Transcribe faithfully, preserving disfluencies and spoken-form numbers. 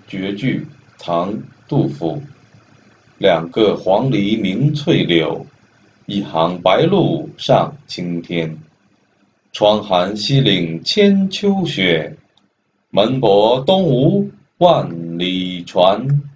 绝句，唐·杜甫。两个黄鹂鸣翠柳，一行白鹭上青天。窗含西岭千秋雪，门泊东吴万里船。